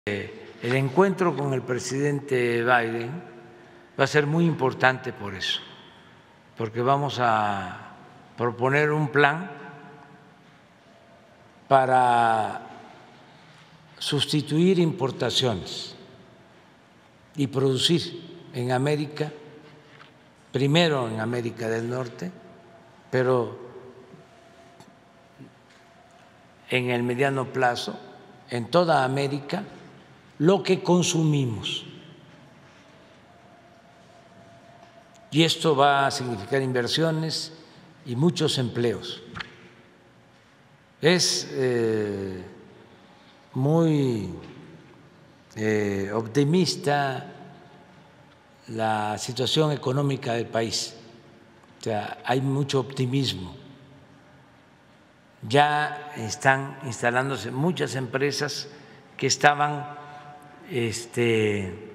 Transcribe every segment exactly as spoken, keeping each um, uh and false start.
El encuentro con el presidente Biden va a ser muy importante por eso, porque vamos a proponer un plan para sustituir importaciones y producir en América, primero en América del Norte, pero en el mediano plazo, en toda América, lo que consumimos. Y esto va a significar inversiones y muchos empleos. Es eh, muy eh, optimista la situación económica del país. O sea, hay mucho optimismo. Ya están instalándose muchas empresas que estaban este,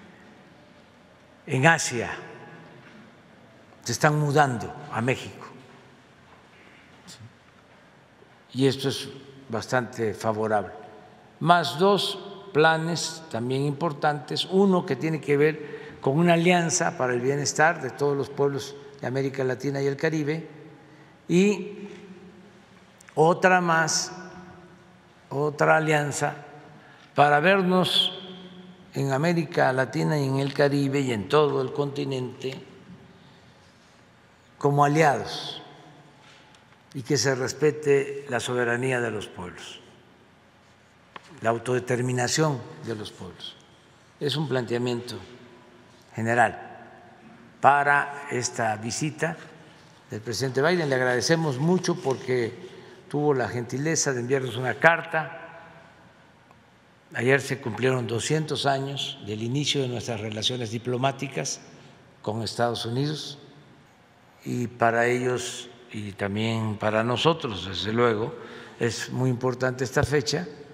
en Asia, se están mudando a México. Y esto es bastante favorable. Más dos planes también importantes, uno que tiene que ver con una alianza para el bienestar de todos los pueblos de América Latina y el Caribe, y otra más, otra alianza para vernos en América Latina y en el Caribe y en todo el continente como aliados y que se respete la soberanía de los pueblos, la autodeterminación de los pueblos. Es un planteamiento general para esta visita del presidente Biden. Le agradecemos mucho porque tuvo la gentileza de enviarnos una carta. Ayer se cumplieron doscientos años del inicio de nuestras relaciones diplomáticas con Estados Unidos y para ellos y también para nosotros, desde luego, es muy importante esta fecha